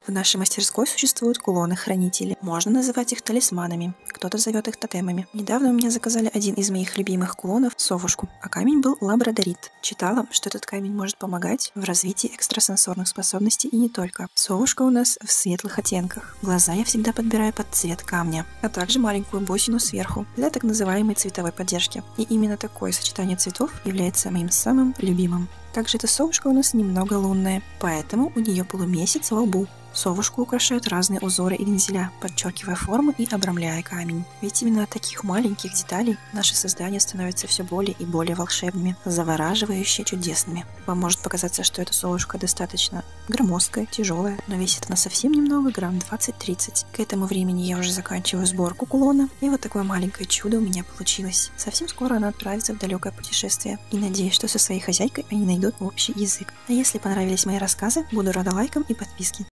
В нашей мастерской существуют кулоны-хранители. Можно называть их талисманами, кто-то зовет их тотемами. Недавно у меня заказали один из моих любимых кулонов — совушку, а камень был лабрадорит. Читала, что этот камень может помогать в развитии экстрасенсорных способностей и не только. Совушка у нас в светлых оттенках. Глаза я всегда подбираю под цвет камня, а также маленькую бусину сверху для так называемой цветовой поддержки. И именно такое сочетание цветов является моим самым любимым. Также эта совушка у нас немного лунная, поэтому у нее полумесяц во лбу. Совушку украшают разные узоры и вензеля, подчеркивая форму и обрамляя камень. Ведь именно от таких маленьких деталей наше создание становится все более и более волшебными, завораживающе чудесными. Вам может показаться, что эта совушка достаточно громоздкая, тяжелая, но весит она совсем немного, грамм 20-30. К этому времени я уже заканчиваю сборку кулона, и вот такое маленькое чудо у меня получилось. Совсем скоро она отправится в далекое путешествие, и надеюсь, что со своей хозяйкой они найдут общий язык. А если понравились мои рассказы, буду рада лайкам и подписке.